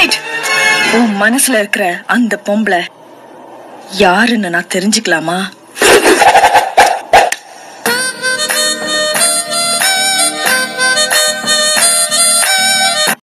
Wait. உன் மனசுல இருக்கிற அந்த பொம்பளை யாருன்னு நான் தெரிஞ்சுக்கலாமா?